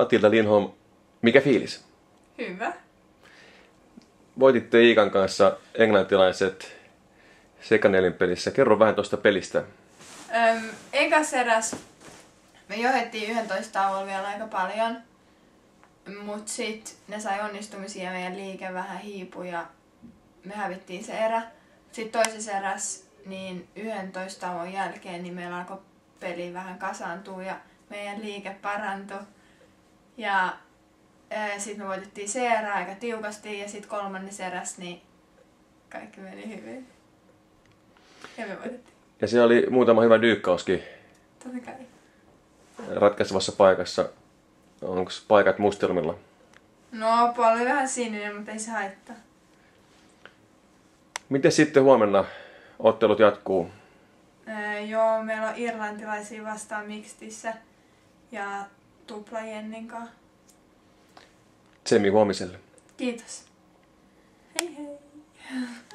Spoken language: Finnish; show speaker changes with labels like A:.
A: Matilda Lindholm, mikä fiilis?
B: Hyvä.
A: Voititte Iikan kanssa englantilaiset sekanelinpelissä. Kerro vähän tuosta pelistä.
B: Ekas eräs me johdettiin 11 tauolla vielä aika paljon, mut sit ne sai onnistumisia ja meidän liike vähän hiipui ja me hävittiin se erä. Sitten toisessa eräs niin 11 tauon jälkeen niin meillä alkoi peli vähän kasaantua ja meidän liike parantui. Ja sitten me voitettiin se erä aika tiukasti ja sitten kolmannes eräs niin kaikki meni hyvin. Ja me voitettiin.
A: Ja siellä oli muutama hyvä dyykkauskin
B: Totta kai.
A: ratkaisevassa paikassa. Onko paikat mustelmilla?
B: No, puoli oli vähän sininen, mutta ei se haittaa.
A: Miten sitten huomenna ottelut jatkuu?
B: Joo, meillä on irlantilaisia vastaan mixtissä ja tupla Jennin kanssa.
A: Tsemi huomiselle.
B: Kiitos. Hei hei.